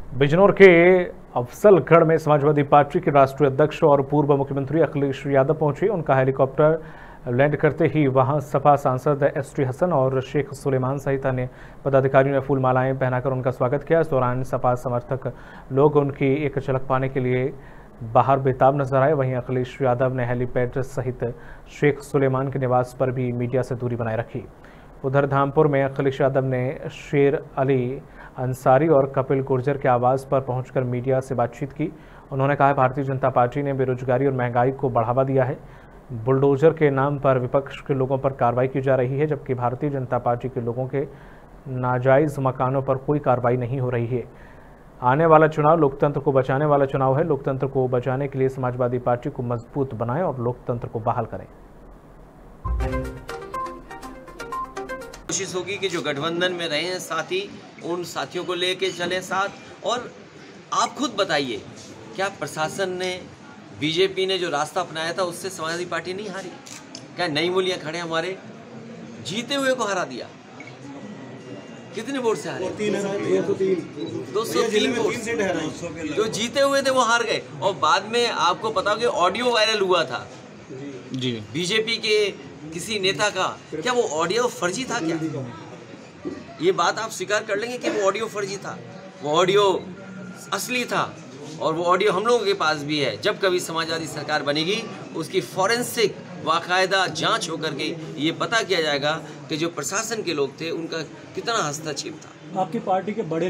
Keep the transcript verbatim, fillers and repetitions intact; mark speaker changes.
Speaker 1: बिजनौर के अफजलगढ़ में समाजवादी पार्टी के राष्ट्रीय अध्यक्ष और पूर्व मुख्यमंत्री अखिलेश यादव पहुंचे। उनका हेलीकॉप्टर लैंड करते ही वहां सपा सांसद एस टी हसन और शेख सुलेमान सहित अन्य पदाधिकारियों ने फूल मालाएं पहनाकर उनका स्वागत किया। इस दौरान सपा समर्थक लोग उनकी एक झलक पाने के लिए बाहर बेताब नजर आए। वहीं अखिलेश यादव ने हेलीपैड सहित शेख सुलेमान के निवास पर भी मीडिया से दूरी बनाए रखी। उधर धामपुर में अखिलेश यादव ने शेर अली अंसारी और कपिल गुर्जर के आवास पर पहुंचकर मीडिया से बातचीत की। उन्होंने कहा, भारतीय जनता पार्टी ने बेरोजगारी और महंगाई को बढ़ावा दिया है। बुलडोजर के नाम पर विपक्ष के लोगों पर कार्रवाई की जा रही है, जबकि भारतीय जनता पार्टी के लोगों के नाजायज मकानों पर कोई कार्रवाई नहीं हो रही है। आने वाला चुनाव लोकतंत्र को बचाने वाला चुनाव है। लोकतंत्र को बचाने के लिए समाजवादी पार्टी को मजबूत बनाएं और लोकतंत्र को बहाल करें।
Speaker 2: कोशिश होगी कि जो गठबंधन में रहे हैं साथी, उन साथियों को लेके चले साथ। और आप खुद बताइए, क्या प्रशासन ने, बीजेपी ने जो रास्ता अपनाया था उससे समाजवादी पार्टी नहीं हारी? क्या नई मूल्य खड़े हमारे जीते हुए को हरा दिया? कितने वोट से हारे? दो सौ तीन वोट। जो जीते हुए थे वो हार गए। और बाद में आपको पता हो कि ऑडियो वायरल हुआ था जी बीजेपी के किसी नेता का। क्या वो ऑडियो फर्जी था? क्या ये बात आप स्वीकार कर लेंगे कि वो ऑडियो फर्जी था? वो ऑडियो असली था और वो ऑडियो हम लोगों के पास भी है। जब कभी समाजवादी सरकार बनेगी उसकी फॉरेंसिक बाकायदा जांच होकर के ये पता किया जाएगा कि जो प्रशासन के लोग थे उनका कितना हस्तक्षेप था।
Speaker 3: आपकी पार्टी के बड़े